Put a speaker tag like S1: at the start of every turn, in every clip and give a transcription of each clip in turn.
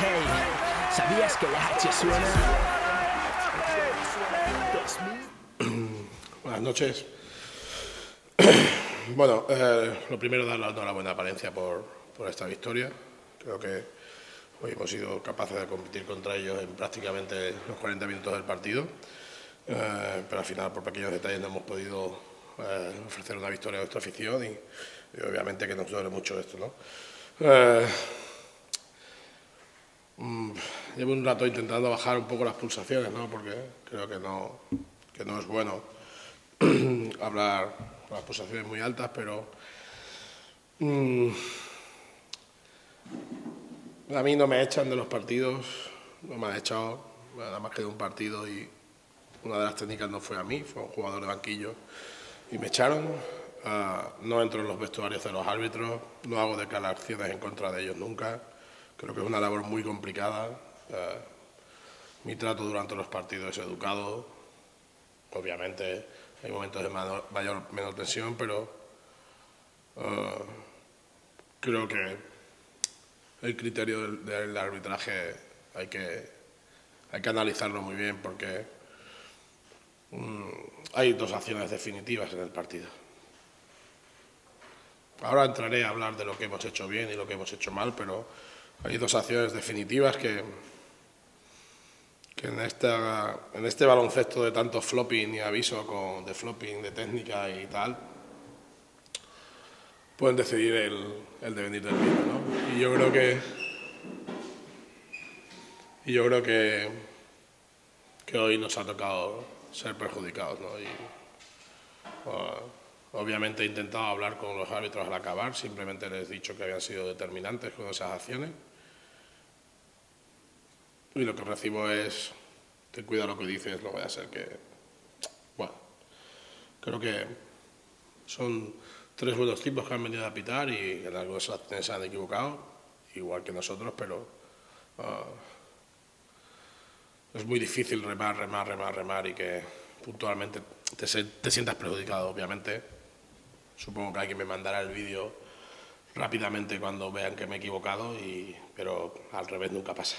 S1: Hey, ¿sabías que la H suena?
S2: Buenas noches. Bueno, lo primero, dar la enhorabuena a Palencia por esta victoria. Creo que hoy hemos sido capaces de competir contra ellos en prácticamente los 40 minutos del partido, pero al final por pequeños detalles no hemos podido ofrecer una victoria a nuestra afición y obviamente que nos duele mucho esto, ¿no? Llevo un rato intentando bajar un poco las pulsaciones, ¿no? Porque creo que no es bueno hablar con las pulsaciones muy altas, pero a mí no me echan de los partidos, no me han echado nada más que de un partido y una de las técnicas no fue a mí, fue a un jugador de banquillo y me echaron. No entro en los vestuarios de los árbitros, no hago declaraciones en contra de ellos nunca. Creo que es una labor muy complicada. Mi trato durante los partidos es educado. Obviamente hay momentos de menor tensión, pero creo que el criterio del arbitraje hay que analizarlo muy bien porque hay dos acciones definitivas en el partido. Ahora entraré a hablar de lo que hemos hecho bien y lo que hemos hecho mal, pero hay dos acciones definitivas que en este baloncesto de tanto flopping y aviso de flopping, de técnica y tal, pueden decidir el devenir del mismo, ¿no? Y yo creo que hoy nos ha tocado ser perjudicados, ¿no? Y obviamente he intentado hablar con los árbitros al acabar, simplemente les he dicho que habían sido determinantes con esas acciones. Y lo que recibo es, ten cuidado lo que dices, no vaya a ser que... Bueno, creo que son tres buenos tipos que han venido a pitar y en algunas acciones se han equivocado, igual que nosotros, pero es muy difícil remar y que puntualmente te sientas perjudicado, obviamente. Supongo que alguien me mandará el vídeo rápidamente cuando vean que me he equivocado, pero al revés nunca pasa.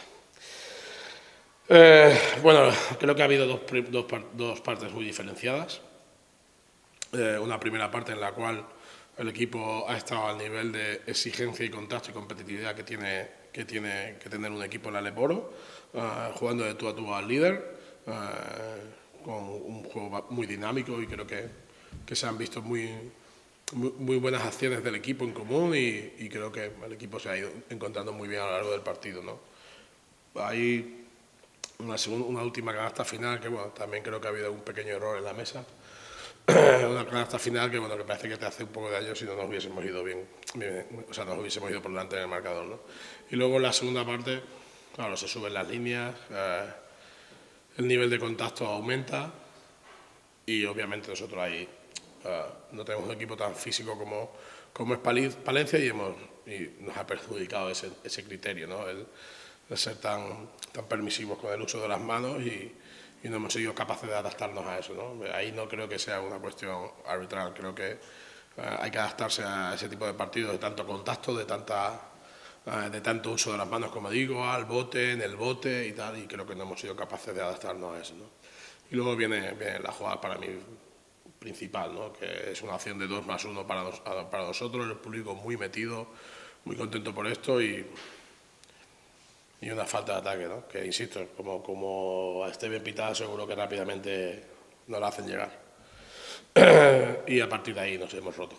S2: Bueno, creo que ha habido dos partes muy diferenciadas. Una primera parte en la cual el equipo ha estado al nivel de exigencia y contacto y competitividad que tiene que tener un equipo en la Leporo, jugando de tú a tú al líder, con un juego muy dinámico y creo que se han visto muy buenas acciones del equipo en común y creo que el equipo se ha ido encontrando muy bien a lo largo del partido, ¿no? Hay una última canasta final que bueno, también creo que ha habido un pequeño error en la mesa. Una canasta final que bueno, que parece que te hace un poco de daño si no nos hubiésemos ido bien, o sea, nos hubiésemos ido por delante en el marcador, ¿no? Y luego en la segunda parte, claro, se suben las líneas, el nivel de contacto aumenta y obviamente nosotros ahí no tenemos un equipo tan físico como es Palencia y nos ha perjudicado ese criterio, ¿no? El ser tan permisivos con el uso de las manos y no hemos sido capaces de adaptarnos a eso, ¿no? Ahí no creo que sea una cuestión arbitral, creo que hay que adaptarse a ese tipo de partidos de tanto contacto, de tanto uso de las manos, como digo, al bote, en el bote y tal, y creo que no hemos sido capaces de adaptarnos a eso, ¿no? Y luego viene la jugada para mí principal, ¿no? Que es una acción de 2+1 para nosotros, el público muy metido, muy contento por esto y una falta de ataque, ¿no? Que insisto, como esté bien pitada seguro que rápidamente nos la hacen llegar. Y a partir de ahí nos hemos roto.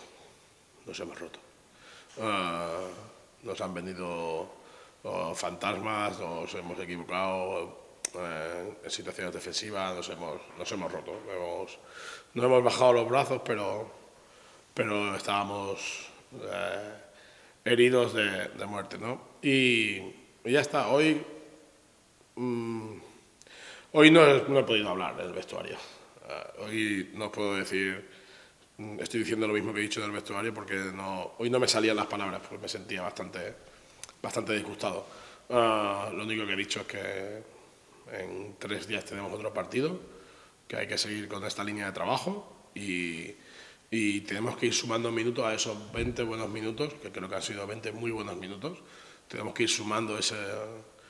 S2: Nos han venido fantasmas, nos hemos equivocado en situaciones defensivas, nos hemos roto. No hemos bajado los brazos, pero estábamos heridos de muerte, ¿no? Y ya está, hoy no he podido hablar del vestuario. Hoy no puedo decir, estoy diciendo lo mismo que he dicho del vestuario porque hoy no me salían las palabras porque me sentía bastante disgustado. Lo único que he dicho es que en 3 días tenemos otro partido, que hay que seguir con esta línea de trabajo y tenemos que ir sumando minutos a esos 20 buenos minutos, que creo que han sido 20 muy buenos minutos. Tenemos que ir sumando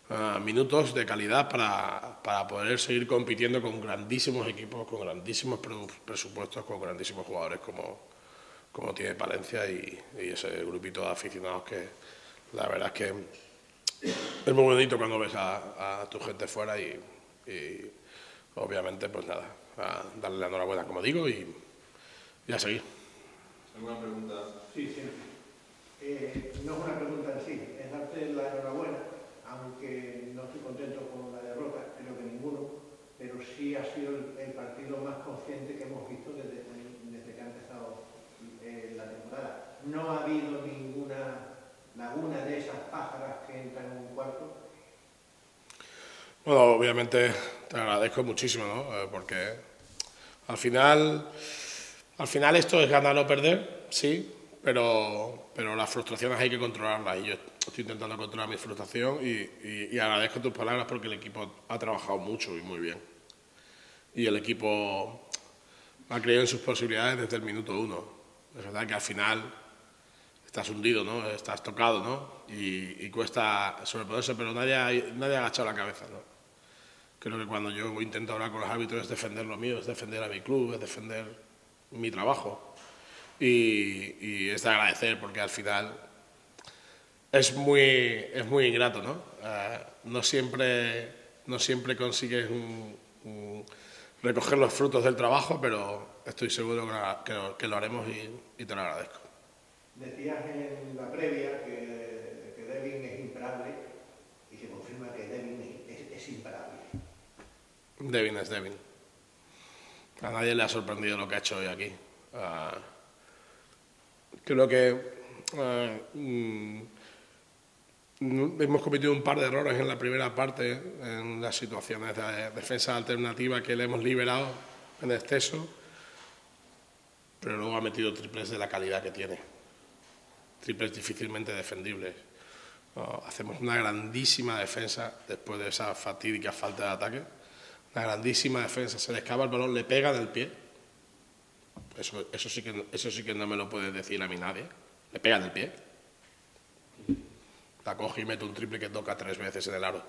S2: minutos de calidad para poder seguir compitiendo con grandísimos equipos, con grandísimos presupuestos, con grandísimos jugadores como tiene Palencia y ese grupito de aficionados que la verdad es que es muy bonito cuando ves a tu gente fuera y obviamente pues nada, a darle la enhorabuena como digo y a seguir.
S3: ¿Alguna pregunta?
S4: Sí, sí. No es una pregunta en sí, es darte la enhorabuena, aunque no estoy contento con la derrota, creo que ninguno, pero sí ha sido el partido más consciente que hemos visto desde que ha empezado la temporada. No ha habido ninguna laguna de esas pájaras que entran en un cuarto.
S2: Bueno, obviamente te agradezco muchísimo, ¿no? Porque al final esto es ganar o perder, sí, pero las frustraciones hay que controlarlas y yo estoy intentando controlar mi frustración y agradezco tus palabras porque el equipo ha trabajado mucho y muy bien. Y el equipo ha creído en sus posibilidades desde el minuto 1. Es verdad que al final estás hundido, ¿no? Estás tocado, ¿no? Y cuesta sobreponerse, pero nadie ha agachado la cabeza, ¿no? Creo que cuando yo intento hablar con los árbitros es defender lo mío, es defender a mi club, es defender mi trabajo. Y es de agradecer porque al final es muy ingrato, ¿no? No siempre consigues recoger los frutos del trabajo, pero estoy seguro que lo haremos y te lo agradezco.
S4: Decías en la previa que Devin es imparable y se confirma que Devin es imparable.
S2: Devin es Devin. A nadie le ha sorprendido lo que ha hecho hoy aquí. Creo que hemos cometido un par de errores en la primera parte, en las situaciones de defensa alternativa que le hemos liberado en exceso, pero luego ha metido triples de la calidad que tiene. Triples difícilmente defendibles. Hacemos una grandísima defensa después de esa fatídica falta de ataque. Una grandísima defensa. Se le escapa el balón, le pega en el pie. Eso sí que no me lo puede decir a mí nadie. Le pega en el pie. La coge y mete un triple que toca 3 veces en el aro.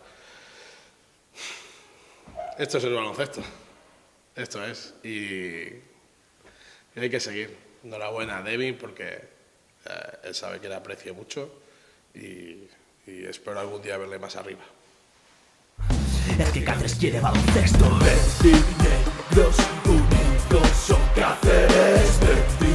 S2: Esto es el baloncesto. Esto es. Y hay que seguir. Enhorabuena a Devin porque él sabe que le aprecio mucho y espero algún día verle más arriba.
S1: Es que Cáceres quiere baloncesto. Negros unidos son Cáceres.